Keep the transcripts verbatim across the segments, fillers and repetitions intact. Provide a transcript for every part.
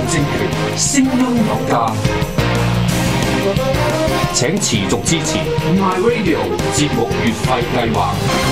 政權，聲音有價，請持續支持 My Radio 節目月費計劃。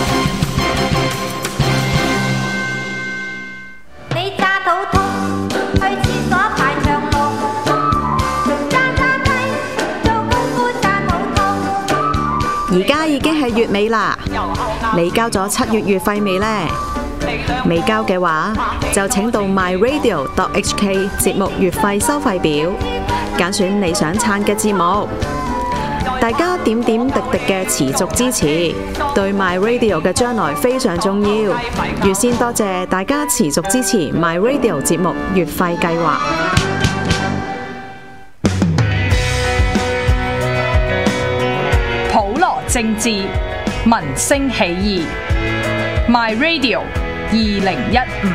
你揸肚痛，去廁所排長龍，揸揸雞，做功夫揸肚痛。 而家已經係月尾啦，你交咗七月月費未呢？未交嘅話，就請到 my radio dot h k 節目月費收費表，揀選你想撐嘅節目。大家點點滴滴嘅持續支持，對 my radio 嘅將來非常重要。預先多謝大家持續支持 my radio 節目月費計劃。 普羅政治，民聲起義 ，My Radio。二零一五，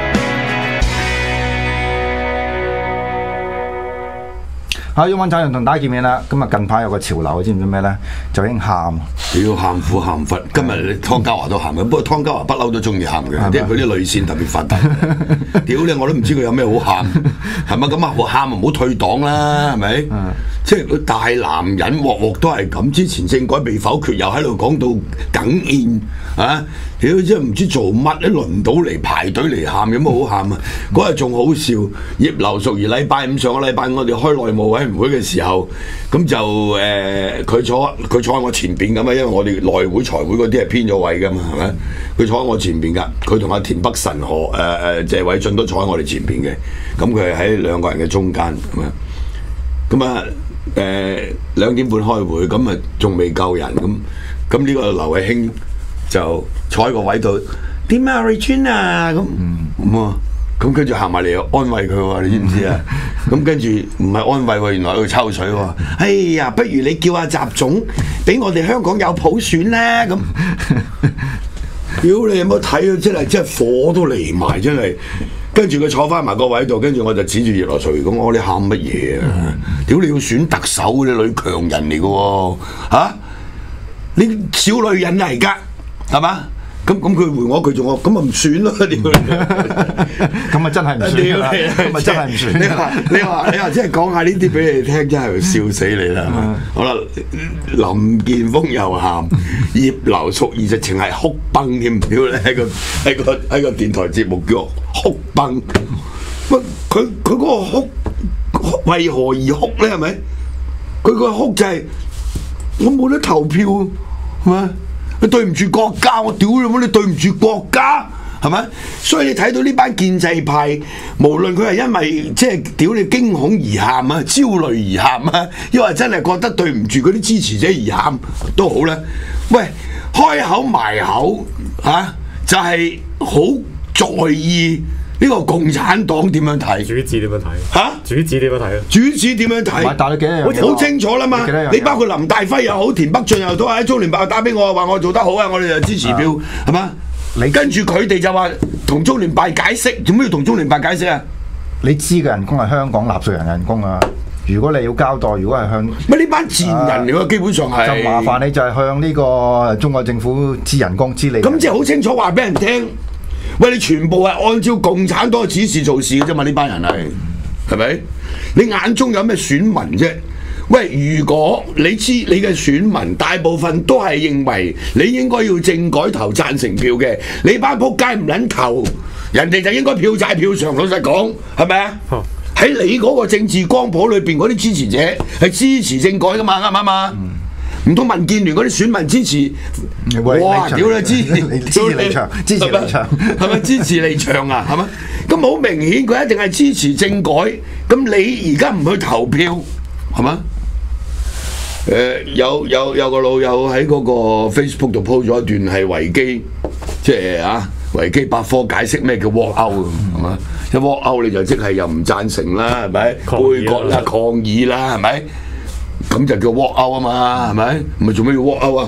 好，毓民踩人同大家見面啦。今日近排有個潮流，知唔知咩咧？就已經喊， 要喊苦喊忽。今日湯家驊都喊嘅，不過湯家驊不嬲都中意喊嘅，因為佢啲淚腺特別發達。屌你，我都唔知佢有咩好喊，係咪咁啊？喊唔好退黨啦，係咪？即係佢大男人鑊鑊都係咁。之前政改被否決，又喺度講到哽咽啊！屌，真係唔知做乜，一輪到嚟排隊嚟喊，有乜好喊啊？嗰日仲好笑，葉劉淑儀禮拜五上個禮拜五我哋開內務委員會嘅時候，咁就誒佢、呃、坐佢坐喺我前邊咁啊，因為我哋內會財會嗰啲係偏咗位噶嘛，係咪？佢坐喺我前邊㗎，佢同阿田北辰何誒誒、呃、謝偉俊都坐喺我哋前邊嘅，咁佢係喺兩個人嘅中間咁啊，咁啊誒兩點半開會，咁啊仲未夠人咁，咁呢個劉慧卿就坐喺個位度，點啊 Regina 咁咁啊，咁跟住行埋嚟安慰佢喎，你知唔知啊？咁跟住唔係安慰喎，原來喺度抽水喎。哎呀，不如你叫阿習總俾我哋香港有普選啦咁。屌你有冇睇啊？真係真係火都嚟埋，真係。跟住佢坐翻埋個位度，跟住我就指住葉劉淑儀講：我你喊乜嘢啊？屌你要選特首嗰啲女強人嚟嘅喎，嚇！你小女人嚟㗎，係嘛？咁咁佢回我佢仲話咁咪唔選咯，屌你！ 咁咪真係唔選啦，咁咪真係唔選。 你話你話你話，即係講下呢啲俾你聽，真係笑死你啦！好啦，林健鋒又喊，葉劉淑儀直情係哭崩添，屌你喺個喺個喺個電台節目叫哭崩。乜佢佢嗰個哭為何而哭咧？係咪？佢個哭就係我冇得投票，係咪？你對唔住國家，我屌你冇！你對唔住國家，係咪？所以你睇到呢班建制派，無論佢係因為即係屌你驚恐而喊啊、焦慮而喊啊，抑或真係覺得對唔住嗰啲支持者而喊都好啦。喂，開口埋口嚇、啊，就係、是、好在意呢個共產黨點樣睇？ 主旨點樣睇？ 嚇？主旨點樣睇啊？ 主旨點樣睇？ 但係幾樣嘢？ 好清楚啦嘛！你包括林大輝又好，田北俊又都喺中聯辦打俾我，話我做得好啊，我哋就支持票，係嘛？你跟住佢哋就話同中聯辦解釋，做咩要同中聯辦解釋啊？ 你知嘅人工係香港納稅人人工啊！如果你要交代，如果係向乜呢班賤人嚟喎，基本上係就麻煩你就係向呢個中國政府支人工支你。 咁即係好清楚話俾人聽。喂，你全部係按照共產黨嘅指示做事嘅啫嘛？呢班人係係咪？你眼中有咩選民啫？喂，如果你知你嘅選民大部分都係認為你應該要政改投贊成票嘅，你班仆街唔撚投，人哋就應該票債票償。老實講，係咪啊？喺、哦、你嗰個政治光譜裏邊嗰啲支持者係支持政改噶嘛？啱唔啱啊？唔通民建聯嗰啲選民支持？哇！屌你支持支持離場，支持離場，係咪支持離場啊？係咪？咁好明顯，佢一定係支持政改。咁你而家唔去投票，係嘛？誒、呃、有有有個老友喺嗰個 Facebook 度 po 咗一段係維基，即係啊維基百科解釋咩叫 walk out 係嘛？一 walk out 你就即係又唔贊成啦，係咪？背角啦、抗議啦，係咪？咁就叫 walk out 啊嘛，係咪？唔係做咩要 walk out 啊？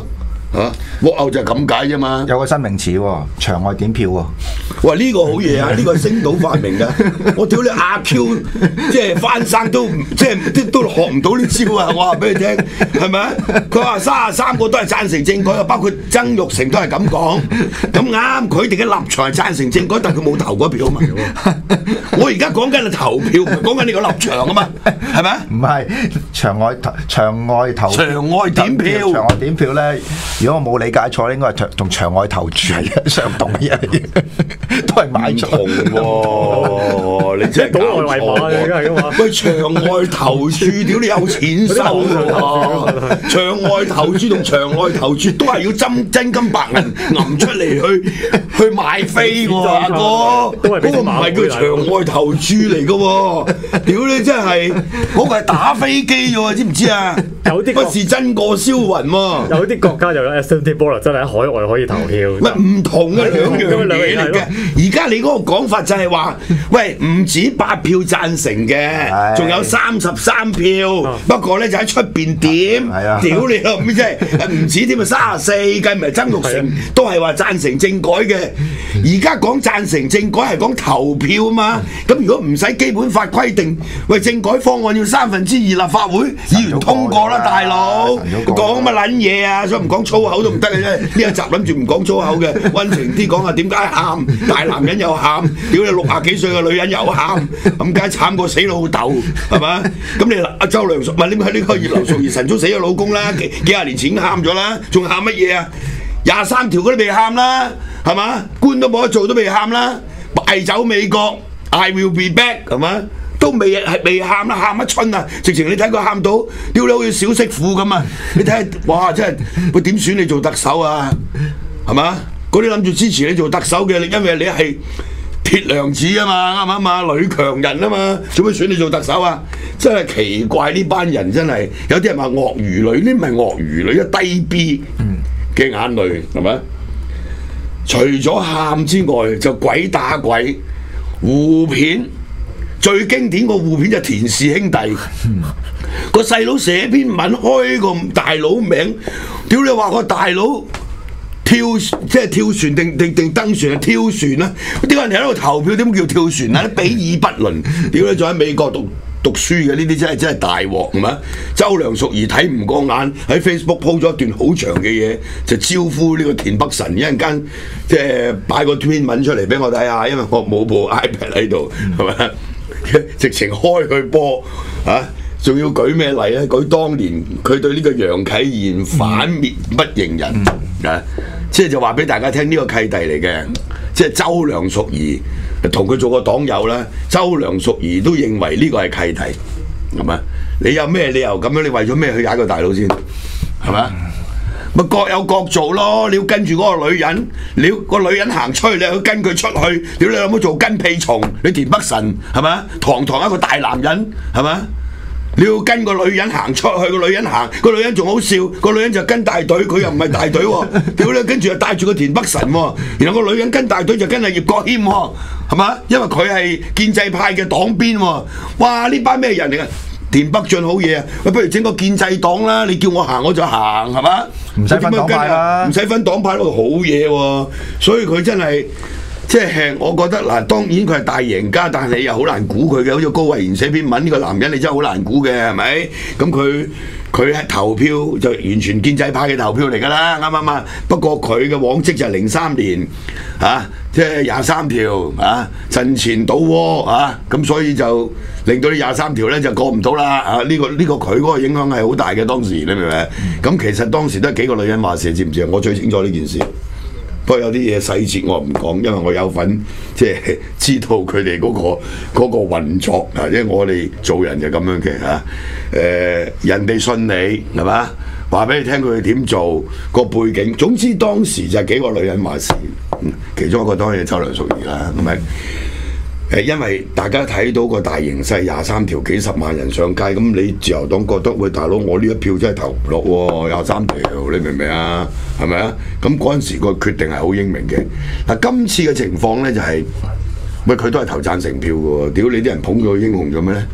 嚇，獲牛就係咁解啫嘛。 有個新名詞喎，場外點票喎。 哇！呢、這個好嘢啊！呢個係星島發明㗎。我屌你阿 Q，即係翻生都唔即係都都學唔到呢招啊！我話俾你聽，係咪啊？佢話三十三個都係贊成政改啊，包括曾鈺成都係咁講。咁啱，佢哋嘅立場係贊成政改，但佢冇投嗰票嘛。我而家講緊係投票，唔係講緊你個立場啊嘛，係咪啊？ 唔係場外投場外投場外點票， 場外點票咧，如果我冇理解錯，應該係同場外投注相同嘅嘢，都係買咗。 喎，你真係搞錯。喂，場外投注，屌你有錢收喎！場外投注同場外投注都係要真真金白銀揞出嚟去去買飛喎，阿哥。嗰個唔係叫場外投注嚟嘅喎，屌你真係嗰個係打飛機喎，知唔知啊？ 有啲不是真過燒雲喎。 有啲國家就有 absentee ballot 真係喺海外可以投票。 唔係唔同嘅兩樣嘢嚟嘅。而家你嗰個講法就係話，喂，唔止八票贊成嘅，仲有三十三票。不過咧就喺出邊點？屌你老味真係唔止添啊，三十四計埋曾鈺成都係話贊成政改嘅。而家講贊成政改係講投票啊嘛。咁如果唔使基本法規定，喂，政改方案要三分之二立法會議員通過啦，大佬講乜撚嘢啊？所以唔講粗口都唔得嘅啫。呢一集諗住唔講粗口嘅，溫情啲講下點解喊，大男人又喊，屌你六廿幾歲嘅女人又喊，咁梗係慘過死老豆係嘛？咁你阿周梁淑，唔係你喺呢個葉劉淑儀晨早死咗老公啦，幾幾廿年前已經喊咗啦，仲喊乜嘢啊？廿三條嗰啲未喊啦，係嘛？官都冇得做都未喊啦，敗走美國 I will be back 係嘛？都未係未喊啦，喊乜春啊！直情你睇佢喊到，屌你好似小媳婦咁啊！你睇下，哇！真係佢點選你做特首啊？係嘛？嗰啲諗住支持你做特首嘅，因為你係鐵娘子啊嘛，啱唔啱啊？女強人啊嘛，做咩選你做特首啊？真係奇怪，呢班人真係有啲人話鱷魚女，呢唔係鱷魚女，一低 B 嘅眼淚係咪？除咗喊之外，就鬼打鬼互片。最經典個互片就田氏兄弟，個細佬寫篇文開個大佬名，屌你話個大佬跳即係跳船定定定登船係跳船啦！點解人哋喺度投票？點叫跳船啊？比爾不倫，屌你仲喺美國讀讀書嘅呢啲真係真係大鑊係咪？周梁淑怡睇唔過眼喺 Facebook 鋪咗一段好長嘅嘢，就招呼呢個田北辰一陣間即係擺個篇文出嚟俾我睇下，因為我冇部 iPad 喺度係咪？直情開佢波啊！仲要舉咩例咧？舉當年佢對呢個楊啟賢反滅不認人、嗯、啊！即係就話俾大家聽呢、這個契弟嚟嘅，即係周梁淑怡同佢做過黨友啦。周梁淑怡都認為呢個係契弟，係咪？你有咩理由咁樣？你為咗咩去踩個大佬先？係咪？咪各有各做咯！你要跟住嗰個女人，你要個女人行出去，你要跟佢出去。屌你有冇做跟屁蟲？你田北辰係咪？堂堂一個大男人係咪？你要跟個女人行出去，個女人行，個女人仲好笑，個女人就跟大隊，佢又唔係大隊喎。屌你，跟住又帶住個田北辰喎，然後個女人跟大隊就跟阿葉國謙喎，係嘛？因為佢係建制派嘅黨鞭喎。哇！呢班咩人嚟㗎？田北俊好嘢啊！喂，不如整個建制黨啦！你叫我行我就行，係嘛？ 唔使分黨派啦， 唔使分黨派咯，好嘢喎！所以佢真係即係我覺得嗱，當然佢係大贏家，但係你又好難估佢嘅。好似高慧賢寫篇文，呢個男人你真係好難估嘅，係咪？咁佢佢係投票就完全建制派嘅投票嚟㗎啦，啱唔啱啊？不過佢嘅往績就係零三年啊，即係廿三條啊，陣前倒戈啊，咁所以就令到呢廿三條咧就過唔到啦啊！呢、這個呢、這個佢嗰個影響係好大嘅當時，你明唔明？咁、嗯、其實當時都係幾個女人話事，知唔知啊？我最清楚呢件事。不過有啲嘢細節我唔講，因為我有份即係知道佢哋嗰個嗰、那個運作啊，因為我哋做人就咁樣嘅嚇。誒、啊呃，人哋信你係嘛？話俾你聽佢哋點做個背景。總之當時就係幾個女人話事，其中一個當然係周梁淑怡啦，係咪？誒，因為大家睇到個大形勢，廿三條幾十萬人上街，咁你自由黨覺得喂大佬，我呢一票真係投唔落喎，廿三條，你明唔明啊？係咪啊？咁嗰陣時個決定係好英明嘅。嗱，今次嘅情況咧就係、是，喂佢都係投贊成票嘅喎，屌你啲人捧咗英雄做咩咧？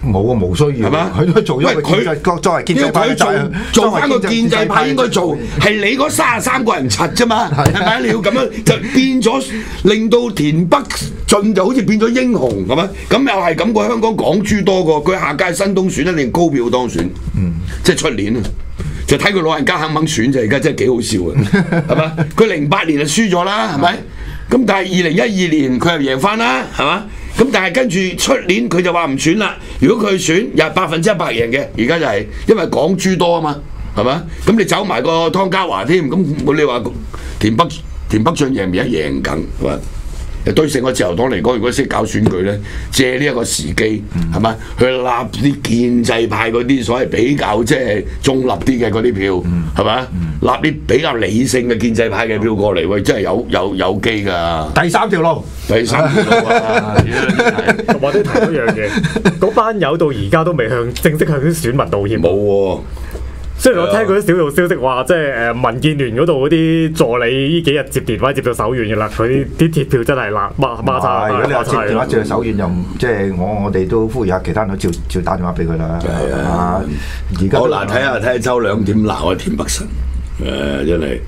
冇啊，冇需要， 係嘛？ 佢都做咗個建制，作為建制派佢做做翻個建制派應該做，係你嗰三十三個人柒啫嘛，係咪？你要咁樣就變咗，令到田北俊就好似變咗英雄係咪？咁又係咁個香港港豬多個，佢下屆新東選一定高票當選，嗯，即係出年啊！就睇佢老人家肯唔肯選啫，而家真係幾好笑啊，係嘛？佢零八年就輸咗啦，係咪？咁但係二零一二年佢又贏翻啦，係嘛？咁但係跟住出年佢就話唔選啦。如果佢選又係百分之一百贏嘅，而家就係因為港豬多啊嘛，係嘛？咁你走埋個湯家驊添，咁你話田北田北俊贏唔贏？贏緊係嘛？對成個自由黨嚟講，如果識搞選舉咧，借呢一個時機係嘛，去立啲建制派嗰啲所謂比較即係中立啲嘅嗰啲票係嘛，立啲比較理性嘅建制派嘅票過嚟，喂，真係有有有機㗎。第三條路，第三條路啊！ 同埋都提一樣嘢，嗰班友到而家都未向正式向啲選民道歉。 冇喎。 雖然我聽嗰啲小道消息話，即係誒民建聯嗰度嗰啲助理呢幾日接電話接到手軟嘅啦，佢啲鐵票真係辣孖孖叉。 如果你話接電話接到手軟，又唔即係我我哋都呼籲下其他人都照照打電話俾佢啦。係啊，而家好嗱，睇下睇下周兩點鬧啊田北辰，誒真係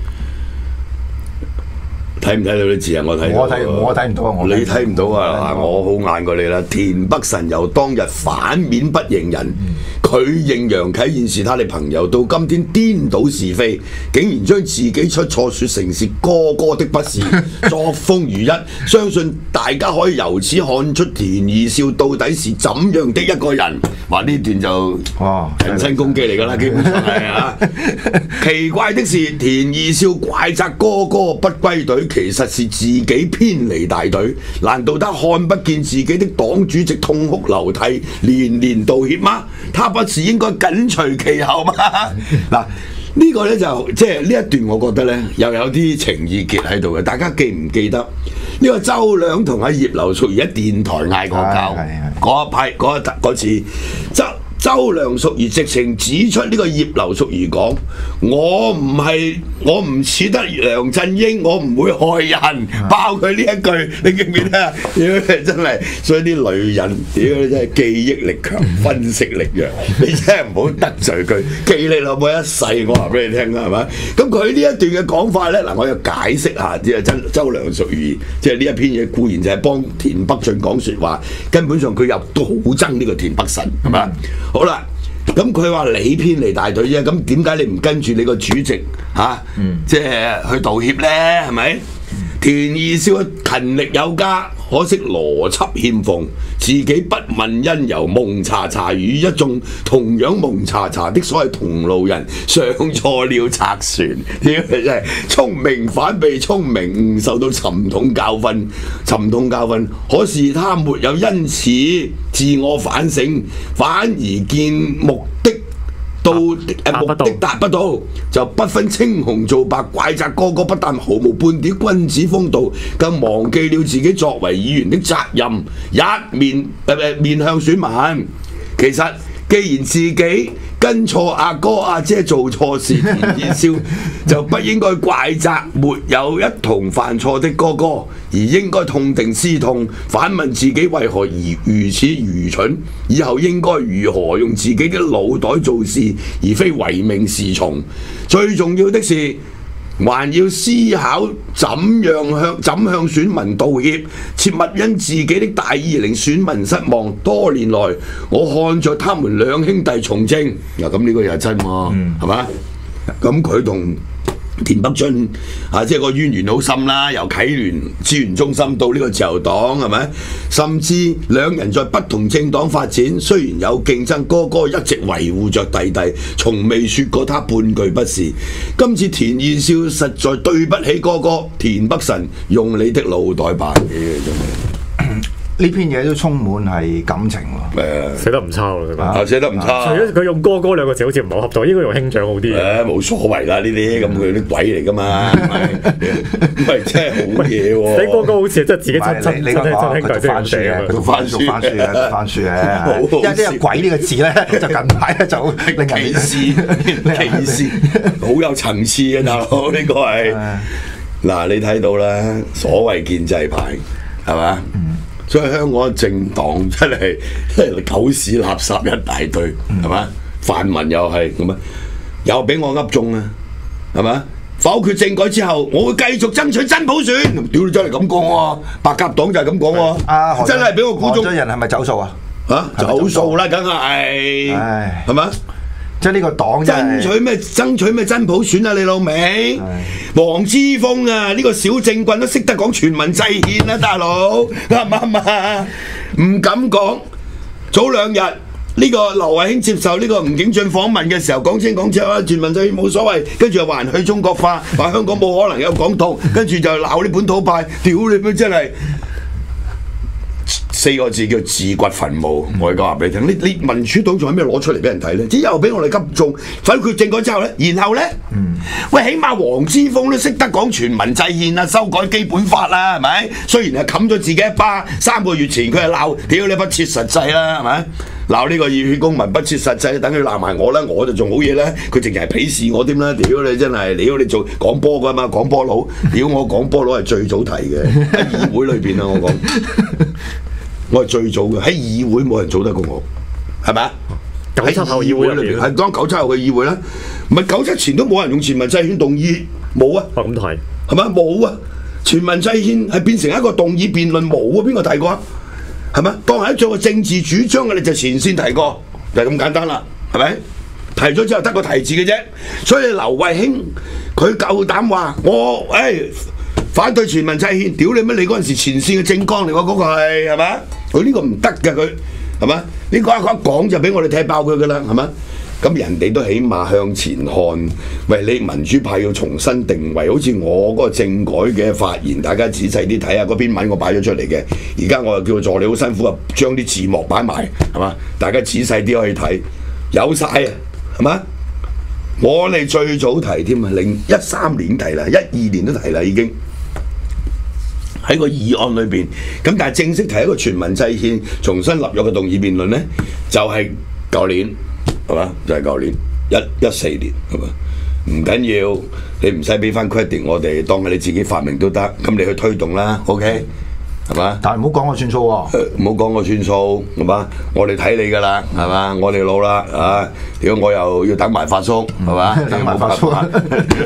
睇唔睇到啲字啊？我睇我睇我睇唔到啊！ 你睇唔到啊？我好眼過你啦！田北辰由當日反面不認人。佢認楊啟彥是他的朋友，到今天顛倒是非，竟然將自己出錯説成是哥哥的不是，作風如一。相信大家可以由此看出田二少到底是怎樣的一個人。話呢段就人身攻擊嚟㗎啦，基本上係啊。奇怪的是，田二少怪責哥哥不歸隊，其實是自己偏離大隊。難道他看不見自己的黨主席痛哭流涕，連連道歉嗎？他不是應該緊隨其後嗎？嗱，呢個咧就即係呢一段，我覺得咧又有啲情意結喺度嘅。大家記唔記得呢個周梁同阿葉劉淑儀喺電台嗌過交嗰一批嗰嗰次周？周梁淑儀直情指出呢個葉劉淑儀講：我唔係我唔似得梁振英，我唔會害人，爆佢呢一句，你記唔記得啊？屌真係，所以啲女人屌真係記憶力強、分析力弱，你真係唔好得罪佢，記你老母一世，我話俾你聽啦，係咪？咁佢呢一段嘅講法咧，嗱，我要解釋下，即係真周梁淑儀，即係呢一篇嘢固然就係幫田北俊講説話，根本上佢又都好憎呢個田北辰，係咪？好啦，咁佢話你偏離大隊啫，咁點解你唔跟住你個主席嚇，啊嗯、即係去道歉咧？係咪？田二少勤力有加，可惜邏輯欠奉，自己不問因由，蒙查查與一眾同樣蒙查查的所謂同路人上錯了賊船，屌真係聰明反被聰明誤，受到沉痛教訓，沉痛教訓。可是他沒有因此自我反省，反而見目的。到誒目的達不到，就不分青紅皂白，怪責哥哥不但毫無半點君子風度，更忘記了自己作為議員的責任，一面誒誒、呃、面向選民。其實既然自己跟錯阿哥阿姐做錯事，田二少就不應該怪責沒有一同犯錯的哥哥，而應該痛定思痛，反問自己為何而如此愚蠢，以後應該如何用自己的腦袋做事，而非唯命是從。最重要的是，還要思考怎樣向怎向選民道歉，切勿因自己的大意令選民失望。多年來，我看着他們兩兄弟從政，嗱咁呢個又係真喎，係嘛？咁佢同田北俊啊，即係個淵源好深啦，由啟聯資源中心到呢個自由黨係咪？甚至兩人在不同政黨發展，雖然有競爭，哥哥一直維護着弟弟，從未說過他半句不是。今次田二少實在對不起哥哥，田北辰用你的腦袋辦嘢真係。 呢篇嘢都充滿係感情喎， 誒寫得唔差喎， 啊寫得唔差。 除咗佢用哥哥兩個字好似唔係好合作，應該用兄長好啲。誒冇所謂啦，呢啲咁佢啲鬼嚟㗎嘛，唔係真係好嘢喎。 你哥哥好似真係自己親親親親兄弟先寫啊， 讀翻書翻書啊，翻書啊，因為呢個鬼呢個字咧，就近排咧就令人歧視歧視，好有層次嘅大佬，呢個係嗱你睇到啦，所謂建制派係嘛？ 所以香港政黨真係真係狗屎垃圾一大堆，係嘛？泛民又係咁啊，又俾我噏中啊，係嘛？否決政改之後，我會繼續爭取真普選。屌你真係咁講喎，白鴿黨就係咁講喎， 啊真係俾我估中。 何俊仁係咪走數啊？ 嚇走數啦，梗係，係嘛？ 即係呢個黨爭取咩？爭取咩真普選啊！你老味，黃之鋒啊！呢個小政棍都識得講全民制憲啊，大佬啱唔啱啊？唔敢講。早兩日呢個劉慧卿接受呢個吳景俊訪問嘅時候，講清講楚啊，全民制憲冇所謂，跟住又話人去中國化，話香港冇可能有港獨，跟住就鬧啲本土派，屌你咩真係！四個字叫自掘墳墓，我而家話俾你聽，你你民主黨仲有咩攞出嚟俾人睇咧？之後俾我哋急中否決政改之後咧，然後咧，嗯、喂，起碼黃之鋒都識得講全民制憲啊，修改基本法啦，係咪？雖然係冚咗自己一巴，三個月前佢係鬧屌你不切實際啦，係咪？鬧呢個熱血公民不切實際，等佢鬧埋我啦，我就仲好嘢啦，佢淨係鄙視我添啦，屌你真係，屌你做講波㗎嘛，講波佬，屌我講波佬係最早提嘅喺議會裏邊啊，我講。我係最早嘅，喺議會冇人做得過我，係咪啊？ 九七後議會裏邊係講九七後嘅議會啦，唔係九七前都冇人用全民制憲動議，冇啊。 哦，咁係， 係咪冇啊？全民制憲係變成一個動議辯論，冇啊？邊個提過啊？係咪？當係做個政治主張嘅，你就前線提過，就係咁簡單啦，係咪？提咗之後得個提字嘅啫，所以劉慧卿佢夠膽話我誒。哎反對全民制憲，屌你咩？你嗰陣時前線嘅政綱嚟喎，嗰、那個係係嘛？佢呢個唔得嘅，佢係嘛？呢、這個一講就俾我哋踢爆佢噶啦，係嘛？咁人哋都起碼向前看，喂，你民主派要重新定位，好似我嗰個政改嘅發言，大家仔細啲睇下嗰篇文我擺咗出嚟嘅，而家我又叫助理好辛苦啊，將啲字幕擺埋，係嘛？大家仔細啲可以睇，有晒啊，係嘛？我哋最早提添啊，零一三年提啦，一二年都提啦已經。喺個議案裏邊，咁但係正式提一個全民制憲重新立約嘅動議辯論咧，就係、是、舊年係嘛？就係、是、舊年一一四年係嘛？唔緊要，你唔使俾翻 credit 我哋，當係你自己發明都得，咁你去推動啦 ，OK 係嘛？ 但係唔好講我算數喎、哦， 唔好講我算數係嘛？我哋睇你㗎啦係嘛？我哋老啦啊！如果我又要等埋發叔係嘛？ 等埋發叔， 唔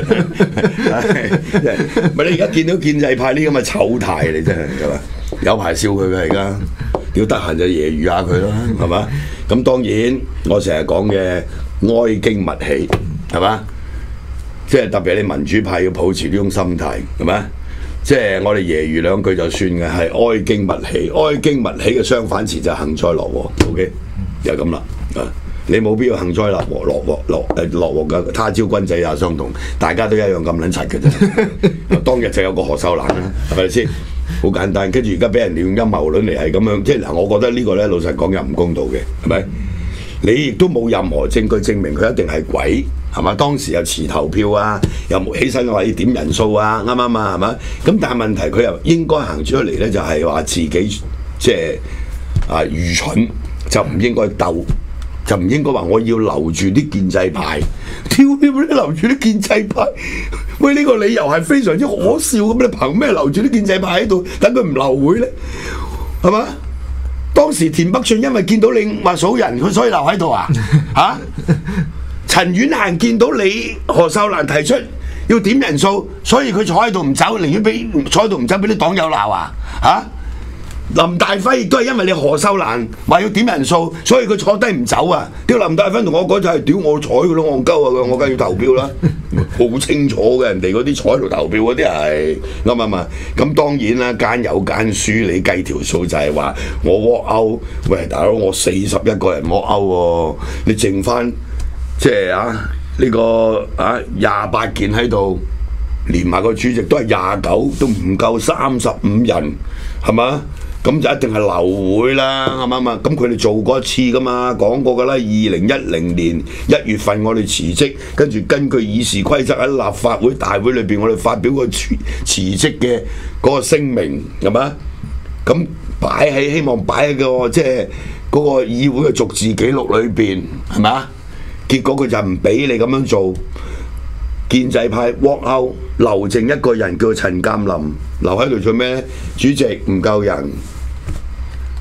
係你而家見到建制派呢咁嘅醜態，你真係係嘛？有排笑佢嘅而家，要得閒就揶揄下佢啦係嘛？咁當然我成日講嘅哀矜勿喜係嘛？即係特別你民主派要保持呢種心態係嘛？即係我哋揶揄兩句就算嘅，係哀矜勿喜。哀矜勿喜嘅相反詞就係幸災樂禍。OK，就係咁啦。啊，你冇必要幸災樂禍，樂禍樂誒樂禍嘅。他朝君仔也相同，大家都一樣咁撚柒嘅啫。當日就有個何秀蘭啦，係咪先？好簡單。跟住而家俾人利用陰謀論嚟係咁樣，即係嗱，我覺得呢個咧老實講又唔公道嘅，係咪？你亦都冇任何證據證明佢一定係鬼。係嘛？當時又遲投票啊，又冇起身話要點人數啊，啱唔啱啊？係嘛？咁但係問題佢又應該行出嚟咧，就係話自己即係啊愚蠢，就唔應該鬥，就唔應該話我要留住啲建制派，挑你冇得留住啲建制派？喂，呢、呢個理由係非常之可笑咁，你憑咩留住啲建制派喺度，等佢唔留會咧？係嘛？當時田北俊因為見到你話數人，佢所以留喺度啊？嚇、啊？陳婉嫻見到你何秀蘭提出要點人數，所以佢坐喺度唔走，寧願俾坐喺度唔走，俾啲黨友鬧啊！嚇、啊，林大輝亦都係因為你何秀蘭話要點人數，所以佢坐低唔走啊！屌林大輝同我講就係屌我睬佢咯，戇鳩啊！我梗係要投票啦，好清楚嘅，人哋嗰啲坐喺度投票嗰啲係啱唔啱啊？咁當然啦，間有間輸，你計條數就係話我walk out，喂大佬我四十一個人walk out喎，你剩翻。即係啊！呢、這個啊廿八件喺度，連埋個主席都係廿九，都唔夠三十五人，係嘛？咁就一定係流會啦，啱唔啱啊？咁佢哋做過一次噶嘛，講過噶啦。二零一零年一月份我哋辭職，跟住根據議事規則喺立法會大會裏邊，我哋發表個辭辭職嘅嗰個聲明，係嘛？咁擺喺希望擺喺個即係嗰個議會嘅逐字記錄裏邊，係嘛？結果佢就唔俾你咁樣做，建制派 walk out，留剩一個人叫陳鑑林，留喺度做咩？主席唔夠人，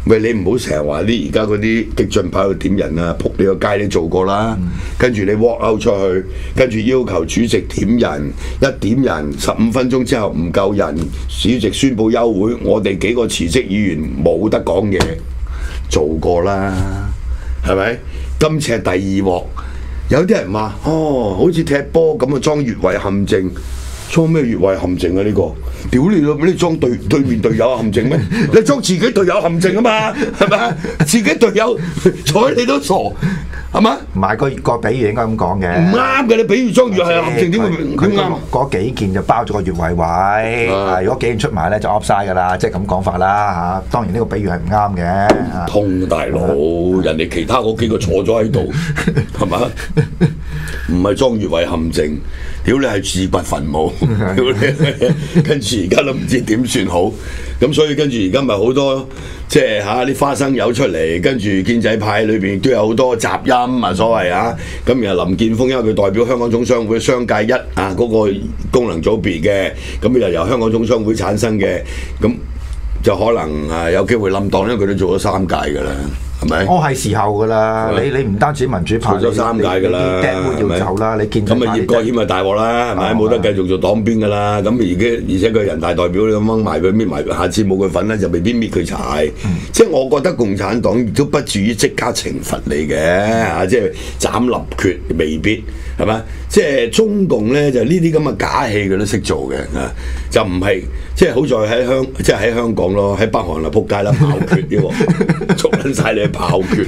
喂，你唔好成日話啲而家嗰啲激進派去點人啊，撲你個街你做過啦，嗯、跟住你 walk out 出去，跟住要求主席點人，一點人十五分鐘之後唔夠人，主席宣佈休會，我哋幾個辭職議員冇得講嘢，做過啦，係咪？今次係第二鑊，有啲人話哦，好似踢波咁啊，裝越位陷阱。裝咩越位陷阱啊？呢、這個屌你咯！你裝對對面隊友陷阱咩？你裝自己隊友陷阱啊嘛？係咪？自己隊友睬你都傻，係嘛？ 唔係個個比喻應該咁講嘅。唔啱嘅，你比喻裝越係陷阱點會點啱？ 嗰幾件就包咗個越位位，啊、如果幾件出埋咧就 offside 㗎啦，即係咁講法啦嚇。當然呢個比喻係唔啱嘅。 痛大佬，人哋其他嗰幾個坐咗喺度，係嘛？唔係裝越位陷阱。屌你係自掘墳墓，屌你！跟住而家都唔知點算好，咁所以跟住而家咪好多即係嚇啲花生友出嚟，跟住建制派裏邊都有好多雜音啊，所謂啊，咁然後林健鋒因為佢代表香港總商會商界一啊嗰個功能組別嘅，咁又由香港總商會產生嘅，咁就可能啊有機會冧檔，因為佢都做咗三屆㗎啦。係咪？我係時候㗎啦！你你唔單止民主派，做咗三屆㗎啦，係咪？要走啦！你見咁啊，葉國謙咪大鑊啦，係咪？冇得繼續做黨鞭㗎啦！咁而家而且佢人大代表你咁掹埋佢搣埋，下次冇佢份咧，就未必搣佢柴。即係我覺得共產黨亦都不至於即刻懲罰你嘅嚇，即係斬立決未必係咪？即係中共咧就呢啲咁嘅假戲佢都識做嘅啊，就唔係即係好在喺香即係喺香港咯，喺北韓啊撲街啦，跑決呢個捉撚曬你。炮決，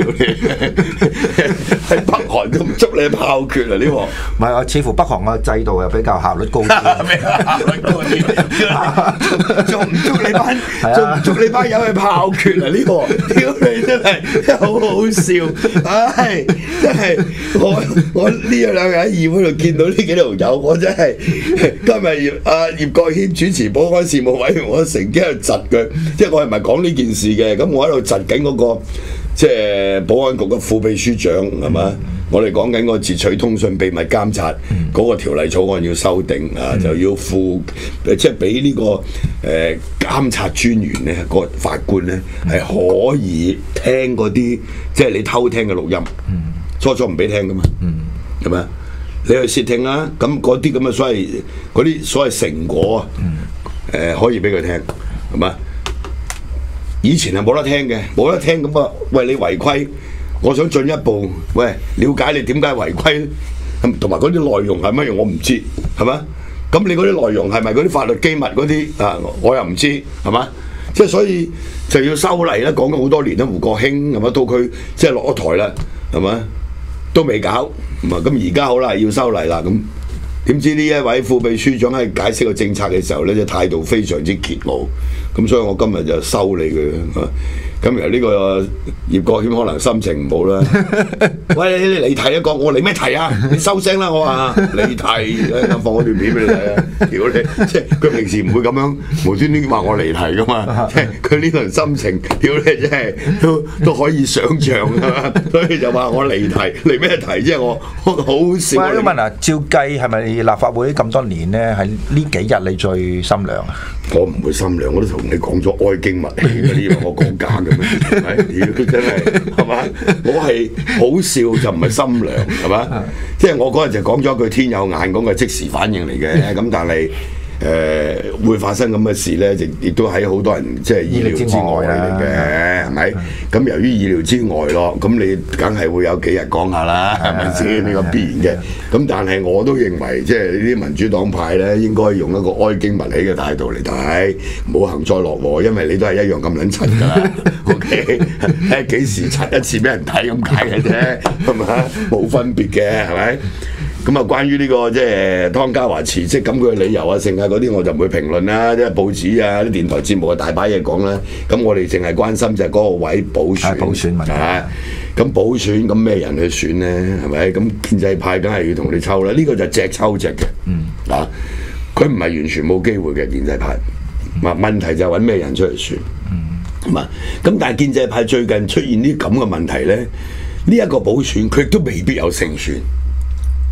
喺北韓都唔捉你炮決啊！呢個唔係啊，似乎北韓嘅制度又比較效率高啲。效率高啲， 仲唔捉你班，仲唔捉你班友去炮決啊！呢個屌你真係真係好好笑，唉！真係我我呢兩日喺議會度見到呢幾條友，我真係今日葉阿葉國謙主持保安事務委員，我成幾喺度窒佢，即係我係唔係講呢件事嘅？咁我喺度窒緊嗰個。即係保安局嘅副秘書長係嘛？嗯、我哋講緊個截取通訊秘密監察嗰、嗯、個條例草案要修訂啊，嗯、就要附即係俾呢個誒、呃、監察專員咧，個法官咧係、嗯、可以聽嗰啲即係你偷聽嘅錄音。嗯、初初唔俾聽噶嘛，係咪、嗯？你去竊聽啦，咁嗰啲咁嘅所謂嗰啲所謂成果啊，誒、嗯呃、可以俾佢聽，係嘛？以前係冇得聽嘅，冇得聽咁啊！喂，你違規，我想進一步喂了解你點解違規，同埋嗰啲內容係乜嘢我唔知，係嘛？咁你嗰啲內容係咪嗰啲法律機密嗰啲啊？我又唔知，係嘛？即係所以就要修例啦，講咗好多年啦，胡國興係嘛？到佢即係落咗台啦，係嘛？都未搞，唔係咁而家好啦，要修例啦咁。點知呢一位副秘書長喺解釋個政策嘅時候咧，就態度非常之桀驁，咁所以我今日就收你佢。咁由呢個葉國謙可能心情唔好啦。喂，你離題一個，我離咩題啊？你收聲啦！我話離題，放嗰段片俾你睇啊！屌你，即係佢平時唔會咁樣無端端話我離題噶嘛。即係佢呢輪心情，屌你真係都都可以想像啊！所以就話我離題，離咩題？即係我我好笑。 喂，問啊，照計係咪立法會咁多年咧，係呢幾日你最心涼啊？ 我唔會心涼，我都同你講咗哀矜勿氣嗰啲，我講假嘅咩？係咪？屌真係係嘛？我係好笑就唔係心涼係嘛？即係我嗰日就講咗句天有眼，講個即時反應嚟嘅。咁但係誒、呃、會發生咁嘅事咧，亦亦都喺好多人即係意料之外嚟嘅，係咪？咁由於意料之外咯，咁你梗係會有幾日講下啦，係咪先？呢個必然嘅。咁但係我都認為，即係呢啲民主黨派咧，應該用一個哀矜勿喜嘅態度嚟睇，唔好幸災樂禍，因為你都係一樣咁撚柒㗎啦。OK，睇幾時柒一次俾人睇咁解嘅啫，係咪？冇分別嘅，係咪？咁啊，關於呢、這個即係湯家驊辭職咁佢嘅理由啊、剩啊嗰啲，我就唔會評論啦。即係報紙啊、啲電台節目啊，大把嘢講啦。咁我哋淨係關心就係嗰個位補選， 補選問題。 咁補選咁咩人去選咧？係咪？咁建制派梗係要同你抽啦。呢、這個就隻抽隻嘅。嗯。啊，佢唔係完全冇機會嘅建制派。問問題就係揾咩人出嚟選。嗯。咁啊，咁但係建制派最近出現啲咁嘅問題咧，呢、這、一個補選佢亦都未必有勝算。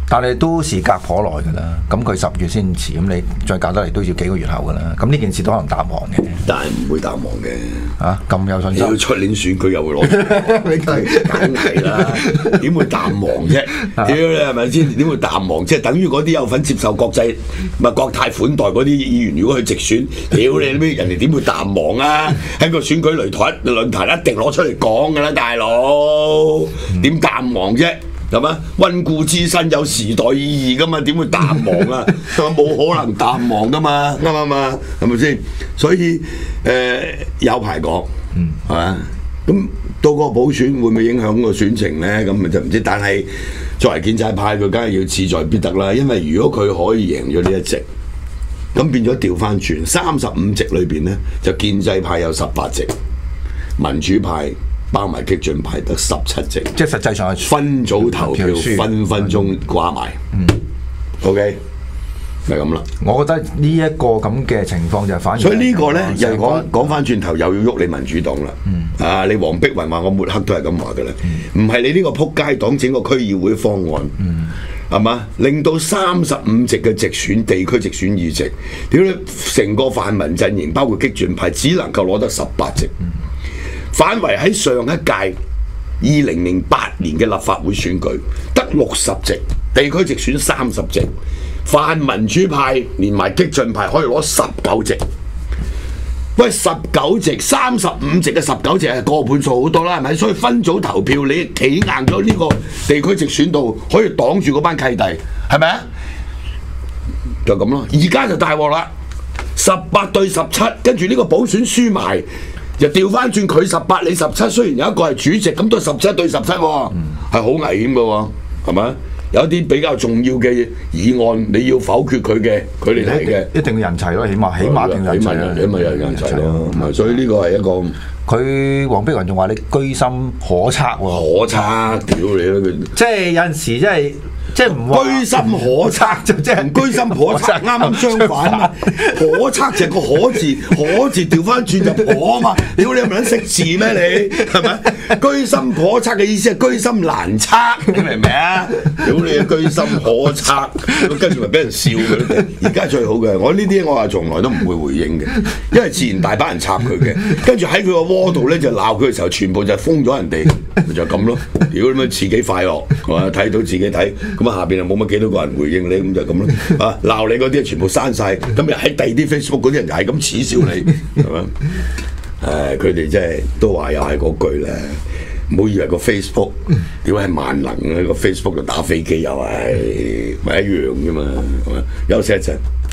但係都時隔頗耐㗎啦，咁佢十月先遲，咁你再搞得嚟都要幾個月後㗎啦。咁呢件事都可能淡忘嘅， 但係唔會淡忘嘅。 嚇咁有信心？ 要出年選舉又會攞，梗係啦，點會淡忘啫？屌你係咪先？點會淡忘？即係等於嗰啲有份接受國際咪國泰款待嗰啲議員，如果去直選，屌你咩？人哋點會淡忘啊？喺個選舉擂台論壇一定攞出嚟講㗎啦，大佬點淡忘啫？係嘛？溫故知新有時代意義噶嘛？點會淡忘啊？冇可能淡忘噶嘛？啱唔啱啊？係咪先？所以誒、呃、有排講，係嘛？咁到個補選會唔會影響個選情咧？咁咪就唔知。但係作為建制派，佢梗係要勢在必得啦。因為如果佢可以贏咗呢一席，咁變咗調翻轉三十五席裏邊咧，就建制派有十八席，民主派包埋激進派得十七席， 即係實際上係分組投票，分分鐘掛埋。嗯 ，OK，咪咁啦。 我覺得呢一個咁嘅情況就反而， 所以呢個咧又講講翻轉頭，又要喐你民主黨啦。嗯、啊，你黃碧雲話我抹黑都係咁話嘅啦，唔係、嗯、你呢個撲街黨整個區議會方案，係嘛、嗯？令到三十五席嘅直選地區直選議席，屌你成個泛民陣營包括激進派，只能夠攞得十八席。嗯反為喺上一屆二零零八年嘅立法會選舉得六十席，地區直選三十席，泛民主派連埋激進派可以攞十九席。喂，十九席三十五席嘅十九席係過半數好多啦，係咪？所以分組投票你企硬咗呢個地區直選度，可以擋住嗰班契弟，係咪啊？就咁咯。而家就大鑊啦，十八對十七，跟住呢個補選輸埋。就調翻轉佢十八，你十七，雖然有一個係主席，咁都係十七對十七喎，係好危險嘅喎，係咪？有啲比較重要嘅議案，你要否決佢嘅，佢哋提嘅， 一定要人齊咯，起碼起碼定人齊啦， 起碼有人齊咯，所以呢個係一個。佢黃碧雲仲話你居心可測喎， 可測，屌你啦佢！ 即係有陣時即係。即係唔居心可測就即係居心可測，啱啱相反啊！可測就係個可字，可字調翻轉就可啊嘛！屌你係咪撚識字咩你？係咪？居心可測嘅意思係居心難測，你明唔明啊？屌你居心可測，跟住咪俾人笑佢。而家最好嘅，我呢啲我話從來都唔會回應嘅，因為自然大把人插佢嘅。跟住喺佢個窩度咧就鬧佢嘅時候，全部就封咗人哋，咪就咁咯。屌咁樣自己快樂係嘛？睇到自己睇。咁啊，下邊又冇乜幾多個人回應你，咁就咁咯。啊，鬧你嗰啲全部刪晒，咁又喺第二啲 Facebook 嗰啲人又係咁恥笑你，係咪？誒，佢哋真係都話又係嗰句咧，唔好以為個 Facebook 屌係萬能嘅，個 Facebook 就打飛機又係咪一樣啫嘛？係咪？休息一陣。